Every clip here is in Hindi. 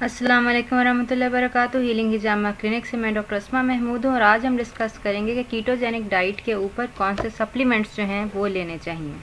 अस्सलाम वालेकुम वरहमतुल्लाहि वबरकातुहू। हीलिंग हिजामा क्लिनिक से मैं डॉक्टर अस्मा महमूद हूँ और आज हम डिस्कस करेंगे कि कीटोजेनिक डाइट के ऊपर कौन से सप्लीमेंट्स जो हैं वो लेने चाहिए।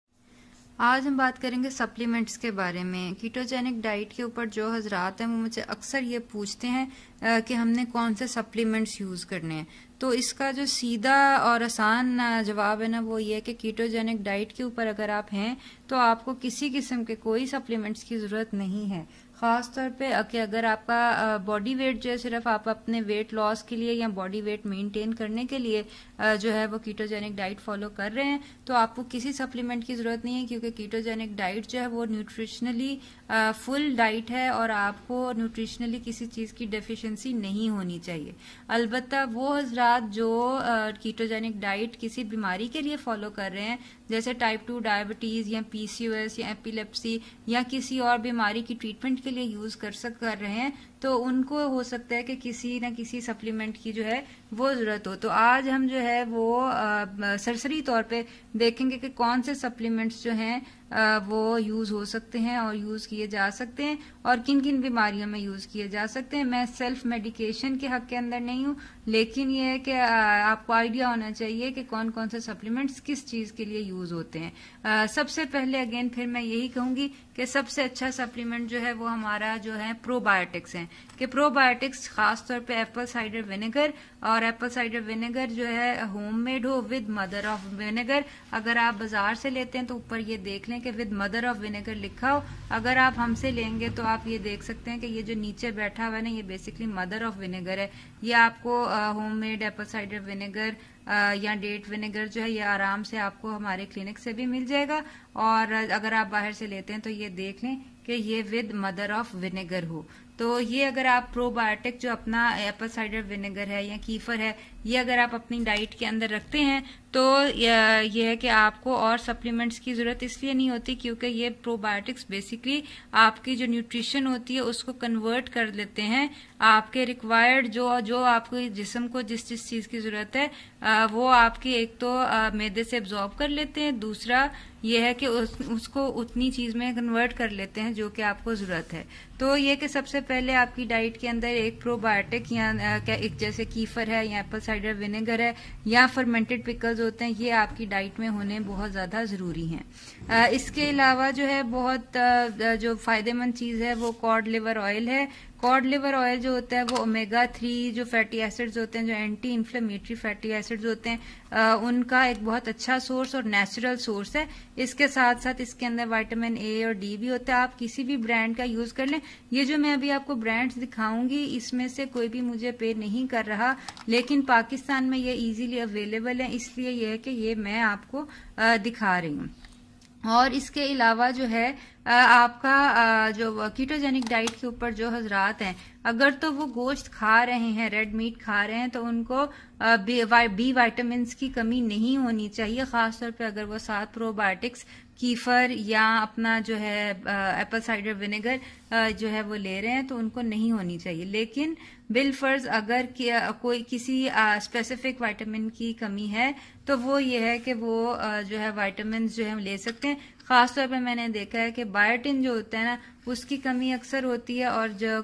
आज हम बात करेंगे सप्लीमेंट्स के बारे में। कीटोजेनिक डाइट के ऊपर जो हजरात हैं वो मुझे अक्सर ये पूछते हैं कि हमने कौन से सप्लीमेंट्स यूज़ करने हैं। तो इसका जो सीधा और आसान जवाब है ना वो ये है कि कीटोजेनिक डाइट के ऊपर अगर आप हैं तो आपको किसी किस्म के कोई सप्लीमेंट्स की ज़रूरत नहीं है। ख़ास तौर पे कि अगर आपका बॉडी वेट जो है सिर्फ आप अपने वेट लॉस के लिए या बॉडी वेट मेंटेन करने के लिए जो है वो कीटोजेनिक डाइट फॉलो कर रहे हैं तो आपको किसी सप्लीमेंट की ज़रूरत नहीं है, क्योंकि कीटोजेनिक डाइट जो है वो न्यूट्रिशनली फुल डाइट है और आपको न्यूट्रिशनली किसी चीज़ की डेफिशिएंसी नहीं होनी चाहिए। अलबत्ता वो हजरात जो कीटोजेनिक डाइट किसी बीमारी के लिए फॉलो कर रहे हैं, जैसे टाइप 2 डायबिटीज़ या पीसीओएस या एपिलेप्सी या किसी और बीमारी की ट्रीटमेंट के लिए यूज़ कर रहे हैं, तो उनको हो सकता है कि किसी न किसी सप्लीमेंट की जो है वो ज़रूरत हो। तो आज हम जो है वो सरसरी तौर पे देखेंगे कि कौन से सप्लीमेंट्स जो हैं वो यूज़ हो सकते हैं और यूज़ किए जा सकते हैं और किन किन बीमारियों में यूज़ किए जा सकते हैं। मैं सेल्फ मेडिकेशन के हक के अंदर नहीं हूँ, लेकिन ये है कि आपको आइडिया होना चाहिए कि कौन कौन से सप्लीमेंट्स किस चीज़ के लिए यूज़ होते हैं। सबसे पहले अगेन फिर मैं यही कहूँगी कि सबसे अच्छा सप्लीमेंट जो है वो हमारा जो है प्रोबायोटिक्स हैं। कि प्रोबायोटिक्स खास तौर पे एप्पल साइडर विनेगर, और एप्पल साइडर विनेगर जो है होममेड हो विद मदर ऑफ विनेगर। अगर आप बाजार से लेते हैं तो ऊपर ये देख लें कि विद मदर ऑफ विनेगर लिखा हो। अगर आप हमसे लेंगे तो आप ये देख सकते हैं कि ये जो नीचे बैठा हुआ है ना, ये बेसिकली मदर ऑफ विनेगर है। ये आपको होममेड एप्पल साइडर विनेगर या डेट विनेगर जो है ये आराम से आपको हमारे क्लिनिक से भी मिल जाएगा। और अगर आप बाहर से लेते हैं तो ये देख लें कि ये विद मदर ऑफ विनेगर हो। तो ये अगर आप प्रोबायोटिक जो अपना एप्पल साइडर विनेगर है या कीफर है, ये अगर आप अपनी डाइट के अंदर रखते हैं तो ये है कि आपको और सप्लीमेंट्स की जरूरत इसलिए नहीं होती, क्योंकि ये प्रोबायोटिक्स बेसिकली आपकी जो न्यूट्रिशन होती है उसको कन्वर्ट कर लेते हैं। आपके रिक्वायर्ड जो आपको जिस्म को जिस चीज की जरूरत है वो आपकी एक तो मैदे से एब्जॉर्ब कर लेते हैं, दूसरा ये है कि उसको उतनी चीज में कन्वर्ट कर लेते हैं जो कि आपको जरूरत है। तो ये कि सबसे पहले आपकी डाइट के अंदर एक प्रोबायोटिक या एक जैसे कीफर है या एप्पल साइडर विनेगर है या फर्मेंटेड पिकल्स होते हैं, ये आपकी डाइट में होने बहुत ज्यादा जरूरी हैं। इसके अलावा जो है बहुत जो फायदेमंद चीज है वो कॉड लिवर ऑयल है। कॉड लिवर ऑयल जो होता है वो ओमेगा 3 जो फैटी एसिड्स होते हैं, जो एंटी इन्फ्लेमेटरी फैटी एसिड्स होते हैं, उनका एक बहुत अच्छा सोर्स और नेचुरल सोर्स है। इसके साथ साथ इसके अंदर विटामिन ए और डी भी होता है। आप किसी भी ब्रांड का यूज कर लें। ये जो मैं अभी आपको ब्रांड्स दिखाऊंगी इसमें से कोई भी मुझे पे नहीं कर रहा, लेकिन पाकिस्तान में ये इजीली अवेलेबल है, इसलिए ये है कि ये मैं आपको दिखा रही हूँ। और इसके अलावा जो है आपका जो कीटोजेनिक डाइट के ऊपर जो हजरात हैं, अगर तो वो गोश्त खा रहे हैं, रेड मीट खा रहे हैं, तो उनको बी विटामिन की कमी नहीं होनी चाहिए। खासतौर पे अगर वो साथ प्रोबायोटिक्स कीफर या अपना जो है एप्पल साइडर विनेगर जो है वो ले रहे हैं तो उनको नहीं होनी चाहिए। लेकिन बिलफर्ज अगर कोई किसी स्पेसिफिक विटामिन की कमी है तो वो ये है कि वो जो है विटामिन जो है ले सकते हैं। खासतौर पे मैंने देखा है कि बायोटिन जो होता है ना उसकी कमी अक्सर होती है, और जो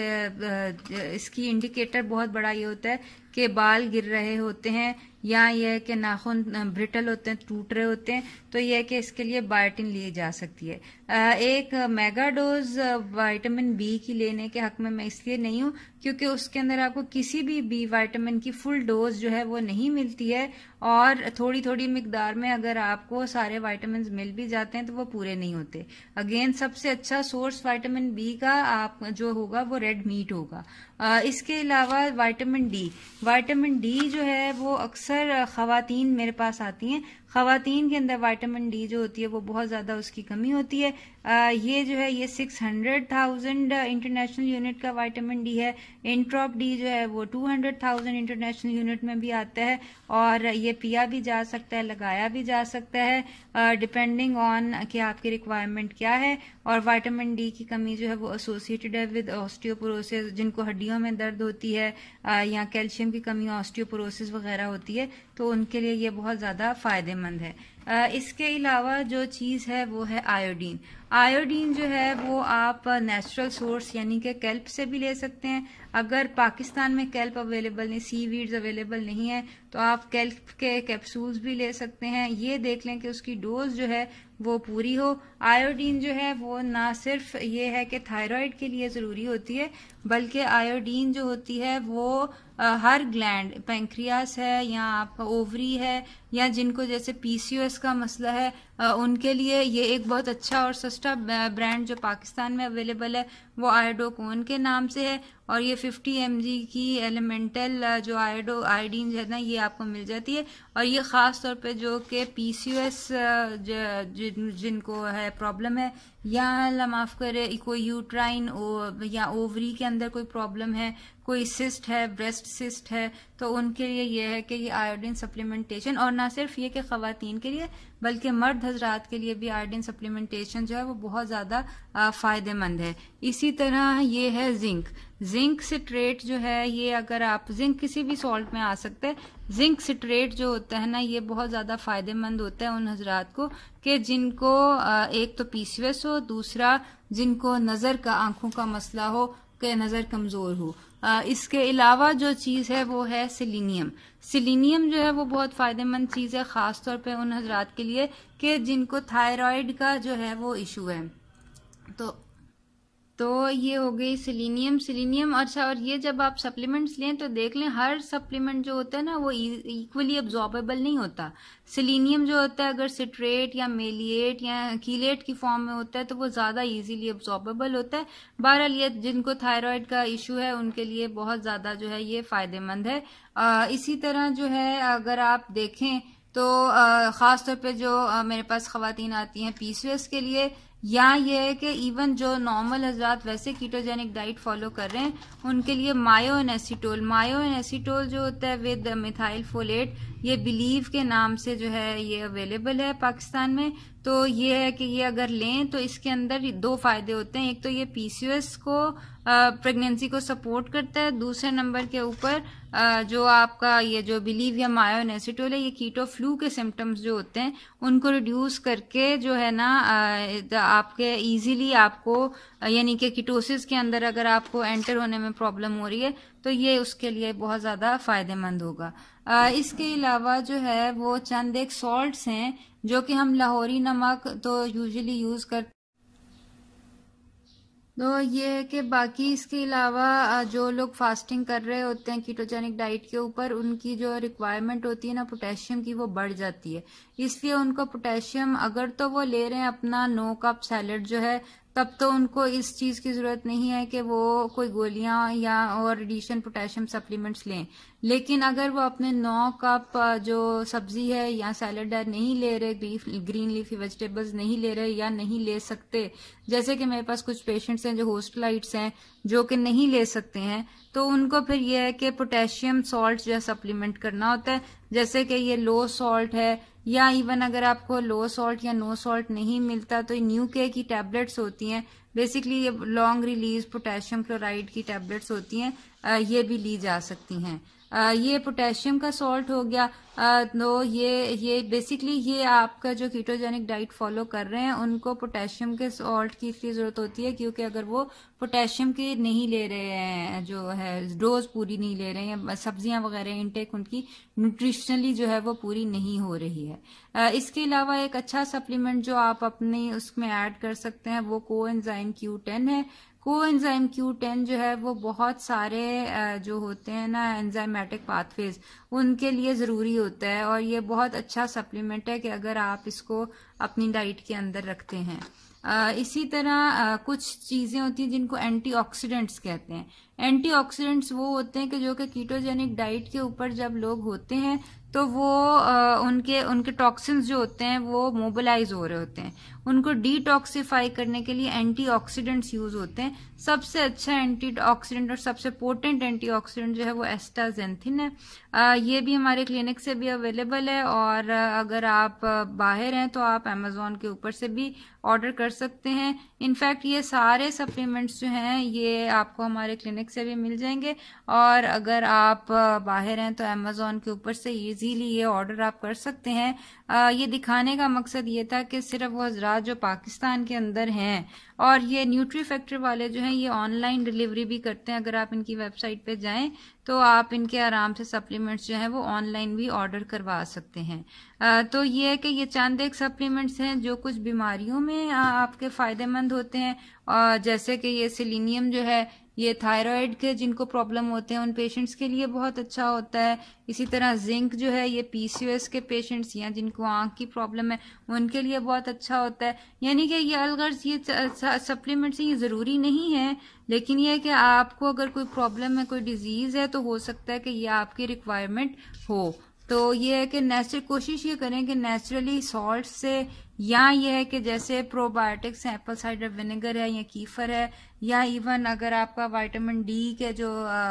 कि इसकी इंडिकेटर बहुत बड़ा ये होता है कि बाल गिर रहे होते हैं या ये है कि नाखून ब्रिटल होते हैं, टूट रहे होते हैं, तो ये है कि इसके लिए बायोटिन ली जा सकती है। एक मेगा डोज विटामिन बी की लेने के हक में मैं इसलिए नहीं हूँ क्योंकि उसके अंदर आपको किसी भी बी विटामिन की फुल डोज जो है वो नहीं मिलती है, और थोड़ी थोड़ी मिकदार में अगर आपको सारे विटामिन मिल भी जाते हैं तो वो पूरे नहीं होते। अगेन सबसे अच्छा सोर्स विटामिन बी का आप जो होगा वो रेड मीट होगा। इसके अलावा विटामिन डी जो है वो अक्सर खवातीन मेरे पास आती हैं। खवातीन के अंदर विटामिन डी जो होती है वो बहुत ज्यादा उसकी कमी होती है। ये जो है ये 600,000 इंटरनेशनल यूनिट का विटामिन डी है। इंट्रॉप डी जो है वो 200,000 इंटरनेशनल यूनिट में भी आता है, और ये पिया भी जा सकता है, लगाया भी जा सकता है डिपेंडिंग ऑन कि आपकी रिक्वायरमेंट क्या है। और विटामिन डी की कमी जो है वो एसोसिएटेड है विद ऑस्टियोपोरोसिस, जिनको हड्डियों में दर्द होती है या कैल्शियम की कमी ऑस्टियोपोरोसिस वगैरह होती है, तो उनके लिए ये बहुत ज्यादा फायदेमंद है। इसके अलावा जो चीज़ है वो है आयोडीन। आयोडीन जो है वो आप नेचुरल सोर्स यानी कि केल्प से भी ले सकते हैं। अगर पाकिस्तान में केल्प अवेलेबल नहीं, सीवीड्स अवेलेबल नहीं है, तो आप केल्प के कैप्सूल्स भी ले सकते हैं। ये देख लें कि उसकी डोज जो है वो पूरी हो। आयोडीन जो है वो ना सिर्फ ये है कि थायराइड के लिए ज़रूरी होती है, बल्कि आयोडीन जो होती है वो हर ग्लैंड, पैंक्रियास है या आपका ओवरी है या जिनको जैसे पीसीओएस का मसला है, उनके लिए ये एक बहुत अच्छा और सस्ता ब्रांड जो पाकिस्तान में अवेलेबल है वो आयोडोकोन के नाम से है। और ये 50 mg की एलिमेंटल जो आयोडीन है ना, ये आपको मिल जाती है। और ये ख़ास तौर पे जो कि पीसीओएस जिनको है प्रॉब्लम है, या अल्लाह माफ़ करे कोई यूट्राइन या ओवरी के अंदर कोई प्रॉब्लम है, कोई सिस्ट है, ब्रेस्ट सिस्ट है, तो उनके लिए ये है कि ये आयोडीन सप्लीमेंटेशन, और ना सिर्फ ये कि ख़वातीन के लिए बल्कि मर्द हजरात के लिए भी आयोडीन सप्लीमेंटेशन जो है वो बहुत ज़्यादा फ़ायदेमंद है। इसी तरह ये है जिंक सिट्रेट जो है, ये अगर आप जिंक किसी भी सॉल्ट में आ सकते हैं, जिंक सिट्रेट जो होता है ना, ये बहुत ज़्यादा फ़ायदेमंद होता है उन हजरात को कि जिनको एक तो पीसीओएस हो, दूसरा जिनको नज़र का, आंखों का मसला हो, कि नज़र कमज़ोर हो। इसके अलावा जो चीज़ है वो है सेलेनियम। सेलेनियम जो है वो बहुत फ़ायदेमंद चीज़ है, ख़ास तौर पे उन हजरात के लिए कि जिनको थायराइड का जो है वो इशू है। तो ये हो गई सेलेनियम। अच्छा, और ये जब आप सप्लीमेंट्स लें तो देख लें हर सप्लीमेंट जो होता है ना वो इक्वली एब्जॉर्बेबल नहीं होता। सेलेनियम जो होता है अगर सिट्रेट या मेलिएट या कीलेट की फॉर्म में होता है तो वो ज़्यादा इजीली एब्जॉर्बेबल होता है। बहरहाल ये जिनको थायराइड का इशू है उनके लिए बहुत ज़्यादा जो है ये फ़ायदेमंद है। इसी तरह जो है अगर आप देखें तो ख़ास तौर पे जो मेरे पास ख़वातीन आती हैं पीसीओएस के लिए, या ये है कि इवन जो नॉर्मल हजरात वैसे कीटोजेनिक डाइट फॉलो कर रहे हैं उनके लिए मायोएनेसिटोल जो होता है विद मिथाइल फोलेट, ये बिलीव के नाम से जो है ये अवेलेबल है पाकिस्तान में। तो ये है कि ये अगर लें तो इसके अंदर दो फायदे होते हैं। एक तो ये पीसीओएस को प्रेगनेंसी को सपोर्ट करता है, दूसरे नंबर के ऊपर जो आपका ये जो बिलीव या मायोएनेसिटोल है, ये कीटो फ्लू के सिम्टम्स जो होते हैं उनको रिड्यूस करके जो है ना आपके इजीली आपको यानी कि कीटोसिस के अंदर अगर आपको एंटर होने में प्रॉब्लम हो रही है तो ये उसके लिए बहुत ज़्यादा फ़ायदेमंद होगा। इसके अलावा जो है वो चंद एक सॉल्ट्स हैं जो कि हम लाहौरी नमक तो यूजुअली यूज़ करते, तो ये है कि बाकी इसके अलावा जो लोग फास्टिंग कर रहे होते हैं कीटोजेनिक डाइट के ऊपर, उनकी जो रिक्वायरमेंट होती है ना पोटेशियम की वो बढ़ जाती है। इसलिए उनको पोटेशियम अगर तो वो ले रहे हैं अपना 9 कप सैलेड जो है, तब तो उनको इस चीज़ की ज़रूरत नहीं है कि वो कोई गोलियां या और एडिशन पोटेशियम सप्लीमेंट्स लें। लेकिन अगर वो अपने 9 कप जो सब्जी है या सैलेड है नहीं ले रहे, ग्रीन लीफी वेजिटेबल्स नहीं ले रहे या नहीं ले सकते, जैसे कि मेरे पास कुछ पेशेंट्स हैं जो हॉस्टलाइट्स हैं जो कि नहीं ले सकते हैं, तो उनको फिर यह है कि पोटेशियम सॉल्ट जो है सप्लीमेंट करना होता है। जैसे कि ये लो सॉल्ट है, या इवन अगर आपको लो सॉल्ट या नो सॉल्ट नहीं मिलता तो न्यू के की टैबलेट्स होती हैं, बेसिकली ये लॉन्ग रिलीज पोटेशियम क्लोराइड की टैबलेट्स होती हैं, ये भी ली जा सकती हैं। ये पोटेशियम का सॉल्ट हो गया। तो ये बेसिकली ये आपका जो कीटोजेनिक डाइट फॉलो कर रहे हैं उनको पोटेशियम के सॉल्ट की इसलिए जरूरत होती है क्योंकि अगर वो पोटेशियम की नहीं ले रहे हैं, जो है डोज पूरी नहीं ले रहे हैं, सब्जियां वगैरह इनटेक उनकी न्यूट्रिशनली जो है वो पूरी नहीं हो रही है। इसके अलावा एक अच्छा सप्लीमेंट जो आप अपने उसमें ऐड कर सकते हैं वो कोएंजाइम Q10 है। कोएंजाइम Q10 जो है वो बहुत सारे जो होते हैं ना एंजाइमेटिक पाथवेज उनके लिए ज़रूरी होता है, और ये बहुत अच्छा सप्लीमेंट है कि अगर आप इसको अपनी डाइट के अंदर रखते हैं। इसी तरह कुछ चीज़ें होती हैं जिनको एंटीऑक्सीडेंट्स कहते हैं। एंटीऑक्सीडेंट्स वो होते हैं कि जो कि कीटोजेनिक डाइट के ऊपर जब लोग होते हैं तो वो उनके टॉक्सिन्स जो होते हैं वो मोबिलाइज हो रहे होते हैं, उनको डिटॉक्सिफाई करने के लिए एंटीऑक्सीडेंट्स यूज होते हैं। सबसे अच्छा एंटीऑक्सीडेंट और सबसे पोटेंट एंटीऑक्सीडेंट जो है वो एस्टाजेंथिन है। ये भी हमारे क्लिनिक से भी अवेलेबल है, और अगर आप बाहर हैं तो आप अमेजोन के ऊपर से भी ऑर्डर कर सकते हैं। इनफैक्ट ये सारे सप्लीमेंट्स जो हैं ये आपको हमारे क्लिनिक से भी मिल जाएंगे, और अगर आप बाहर हैं तो अमेजोन के ऊपर से इजीली ये ऑर्डर आप कर सकते हैं। ये दिखाने का मकसद ये था कि सिर्फ वो हजरात जो पाकिस्तान के अंदर हैं, और ये न्यूट्री फैक्ट्री वाले जो हैं ये ऑनलाइन डिलीवरी भी करते हैं। अगर आप इनकी वेबसाइट पे जाएं तो आप इनके आराम से सप्लीमेंट्स जो हैं वो ऑनलाइन भी ऑर्डर करवा सकते हैं। तो ये है कि ये चंद एक सप्लीमेंट्स हैं जो कुछ बीमारियों में आपके फायदेमंद होते हैं, और जैसे कि ये सेलेनियम जो है ये थायराइड के जिनको प्रॉब्लम होते हैं उन पेशेंट्स के लिए बहुत अच्छा होता है। इसी तरह जिंक जो है ये पीसीओएस के पेशेंट्स या जिनको आंख की प्रॉब्लम है उनके लिए बहुत अच्छा होता है। यानी कि ये अलगर्ज ये सप्लीमेंट्स ये ज़रूरी नहीं है, लेकिन ये है कि आपको अगर कोई प्रॉब्लम है, कोई डिजीज़ है, तो हो सकता है कि ये आपकी रिक्वायरमेंट हो। तो ये है कि नेचुरल कोशिश ये करें कि नेचुरली सॉल्ट से, या ये है कि जैसे प्रोबायोटिक्स हैं, एप्पल साइडर विनेगर है या कीफर है, या इवन अगर आपका विटामिन डी के जो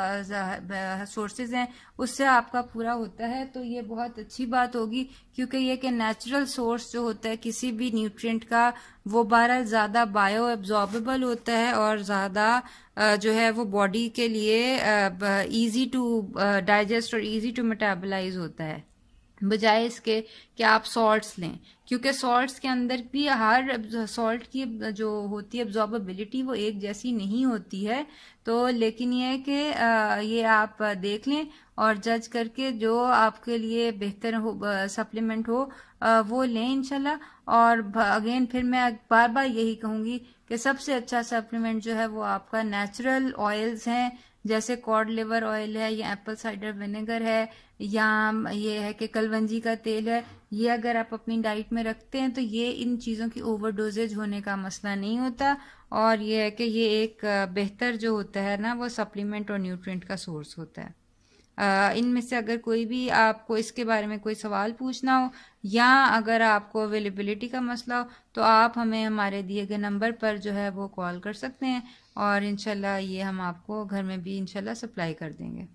सोर्सेज हैं उससे आपका पूरा होता है तो ये बहुत अच्छी बात होगी, क्योंकि ये कि नेचुरल सोर्स जो होता है किसी भी न्यूट्रिएंट का वो बहरहाल ज़्यादा बायो एब्जॉर्बेबल होता है और ज़्यादा जो है वो बॉडी के लिए इजी टू डाइजेस्ट और इजी टू मेटाबोलाइज होता है, बजाय इसके कि आप सॉल्ट्स लें, क्योंकि सॉल्ट्स के अंदर भी हर सॉल्ट की जो होती है एब्जॉर्बेबिलिटी वो एक जैसी नहीं होती है। तो लेकिन ये है कि ये आप देख लें और जज करके जो आपके लिए बेहतर हो सप्लीमेंट हो वो लें इंशाल्लाह। और अगेन फिर मैं बार बार यही कहूंगी कि सबसे अच्छा सप्लीमेंट जो है वो आपका नेचुरल ऑयल्स हैं, जैसे कॉड लिवर ऑयल है या एप्पल साइडर विनेगर है, या ये है कि कलवंजी का तेल है। ये अगर आप अपनी डाइट में रखते हैं तो ये इन चीज़ों की ओवरडोजेज होने का मसला नहीं होता, और ये है कि ये एक बेहतर जो होता है ना वो सप्लीमेंट और न्यूट्रिएंट का सोर्स होता है। इनमें से अगर कोई भी आपको इसके बारे में कोई सवाल पूछना हो या अगर आपको अवेलेबिलिटी का मसला हो तो आप हमें हमारे दिए गए नंबर पर जो है वो कॉल कर सकते हैं, और इंशाल्लाह ये हम आपको घर में भी इंशाल्लाह सप्लाई कर देंगे।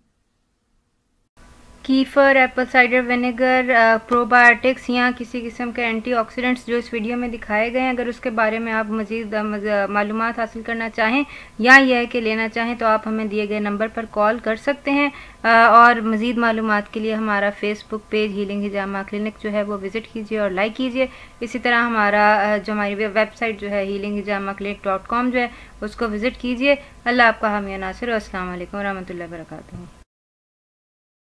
Kefir, apple cider vinegar, probiotics या किसी किस्म के एंटीऑक्सीडेंट्स जो इस वीडियो में दिखाए गए हैं, अगर उसके बारे में आप मज़ीद मालूमात हासिल करना चाहें या यह है कि लेना चाहें तो आप हमें दिए गए नंबर पर कॉल कर सकते हैं। और मज़ीद मालूमात के लिए हमारा Facebook page healing Hijama clinic जो है वो विज़िट कीजिए और लाइक कीजिए। इसी तरह हमारा जो हमारी वेबसाइट जो है healinghijamaklinik.com जो है उसको विज़िट कीजिए। अल्लाह आपका हामी नासिर। अस्सलाम वालेकुम रहमतुल्लाहि व बरकातुहू।